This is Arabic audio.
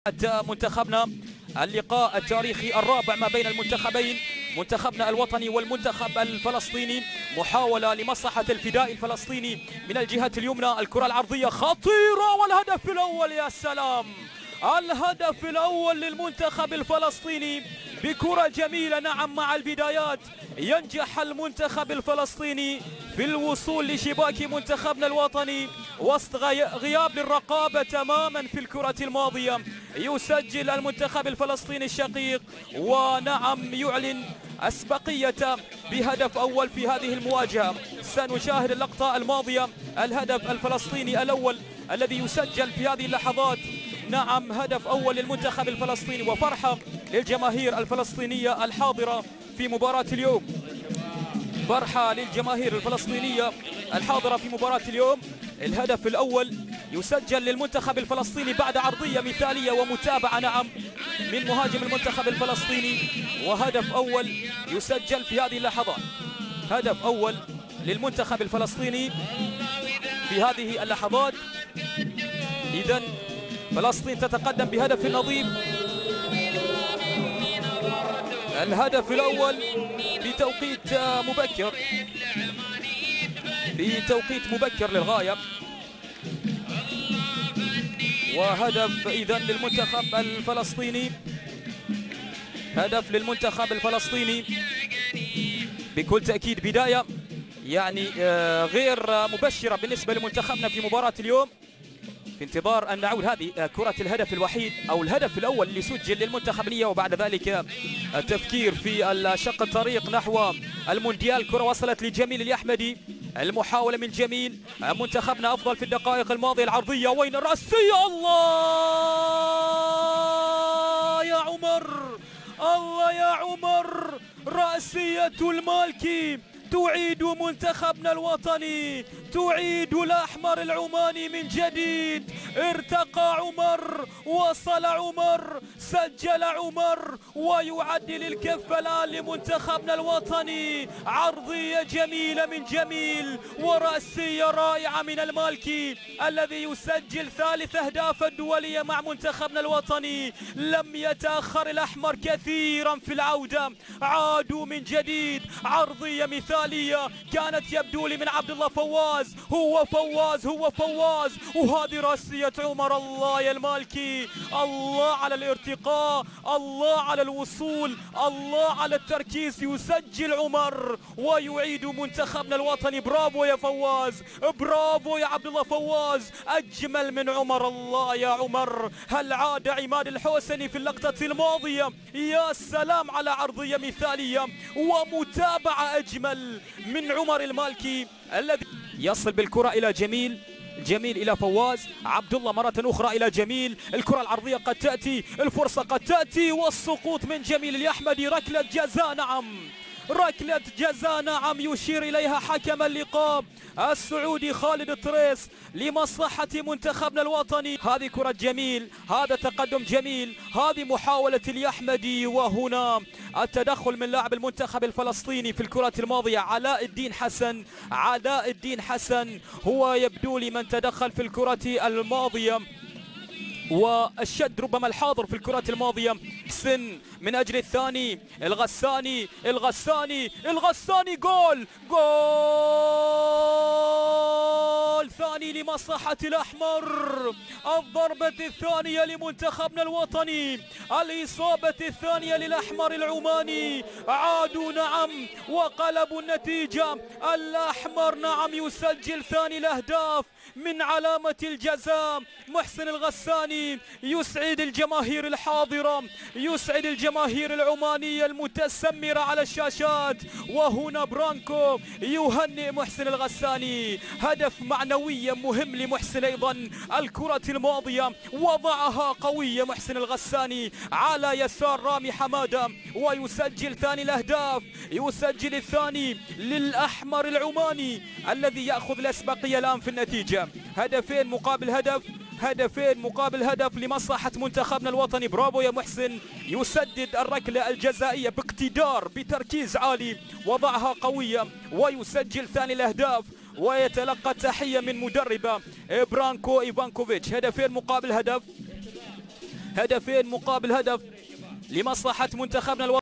منتخبنا اللقاء التاريخي الرابع ما بين المنتخبين، منتخبنا الوطني والمنتخب الفلسطيني. محاولة لمصلحة الفداء الفلسطيني من الجهة اليمنى، الكرة العرضية خطيرة والهدف الأول. يا سلام، الهدف الأول للمنتخب الفلسطيني بكرة جميلة. نعم، مع البدايات ينجح المنتخب الفلسطيني في الوصول لشباك منتخبنا الوطني وسط غياب للرقابة تماما في الكرة الماضية. يسجل المنتخب الفلسطيني الشقيق، ونعم يعلن أسبقية بهدف أول في هذه المواجهة. سنشاهد اللقطة الماضية، الهدف الفلسطيني الأول الذي يسجل في هذه اللحظات. نعم، هدف أول للمنتخب الفلسطيني، وفرحة للجماهير الفلسطينية الحاضرة في مباراة اليوم. فرحة للجماهير الفلسطينية الحاضرة في مباراة اليوم. الهدف الأول يسجل للمنتخب الفلسطيني بعد عرضية مثالية ومتابعة، نعم، من مهاجم المنتخب الفلسطيني، وهدف أول يسجل في هذه اللحظات. هدف أول للمنتخب الفلسطيني في هذه اللحظات. إذن فلسطين تتقدم بهدف نظيف. الهدف الأول في توقيت مبكر، في توقيت مبكر للغاية، وهدف إذن للمنتخب الفلسطيني. هدف للمنتخب الفلسطيني بكل تأكيد بداية يعني غير مبشرة بالنسبة لمنتخبنا في مباراة اليوم. في انتظار أن نعود هذه كرة الهدف الوحيد أو الهدف الأول اللي سجل للمنتخب، وبعد ذلك التفكير في شق الطريق نحو المونديال. كرة وصلت لجميل اليحمدي، المحاولة من جميل. منتخبنا أفضل في الدقائق الماضية. العرضية وين الرأسية؟ الله يا عمر، الله يا عمر، رأسية المالكي تعيد منتخبنا الوطني، تعيد الأحمر العماني من جديد. ارتقى عمر، وصل عمر، سجل عمر، ويعدل الكفة الآن لمنتخبنا الوطني. عرضية جميلة من جميل، ورأسية رائعة من المالكي الذي يسجل ثالث أهداف الدولية مع منتخبنا الوطني. لم يتأخر الأحمر كثيرا في العودة، عادوا من جديد. عرضية مثالية كانت يبدو لي من عبد الله فواز، هو فواز، هو فواز، وهذه رأسية عمر. الله يا المالكي، الله على الارتقاء، الله على الوصول، الله على التركيز. يسجل عمر ويعيد منتخبنا الوطني. برافو يا فواز، برافو يا عبد الله فواز، أجمل من عمر. الله يا عمر، هل عاد عماد الحوسني في اللقطة الماضية؟ يا سلام على عرضية مثالية ومتابعة أجمل من عمر المالكي الذي يصل بالكرة إلى جميل، جميل إلى فواز، عبد الله مرة أخرى إلى جميل. الكرة العرضية قد تأتي، الفرصة قد تأتي، والسقوط من جميل اليحمدي. ركلة جزاء، نعم، ركلة جزاء، نعم، يشير إليها حكم اللقاء السعودي خالد الطريس لمصلحة منتخبنا الوطني. هذه كرة جميل، هذا تقدم جميل، هذه محاولة اليحمدي، وهنا التدخل من لاعب المنتخب الفلسطيني في الكرة الماضية علاء الدين حسن. علاء الدين حسن هو يبدو لي من تدخل في الكرة الماضية، والشد ربما الحاضر في الكرة الماضية. حسن من أجل الثاني، الغساني، الغساني، الغساني، جول، جول ثاني لمصلحة الأحمر. الضربة الثانية لمنتخبنا الوطني، الإصابة الثانية للأحمر العماني. عادوا، نعم، وقلبوا النتيجة. الأحمر، نعم، يسجل ثاني الأهداف من علامة الجزاء. محسن الغساني يسعد الجماهير الحاضرة، يسعد الجماهير العمانية المتسمرة على الشاشات. وهنا برانكو يهنئ محسن الغساني. هدف معنوي مهم لمحسن أيضا. الكرة الماضية وضعها قوية محسن الغساني على يسار رامي حمادة، ويسجل ثاني الأهداف. يسجل الثاني للأحمر العماني الذي يأخذ الأسبقية الآن في النتيجة. هدفين مقابل هدف، هدفين مقابل هدف لمصلحة منتخبنا الوطني. برافو يا محسن، يسدد الركلة الجزائية باقتدار بتركيز عالي، وضعها قوية، ويسجل ثاني الأهداف. ويتلقى تحية من مدربه برانكو إيفانكوفيتش. هدفين مقابل هدف. هدفين مقابل هدف لمصلحة منتخبنا الوطني.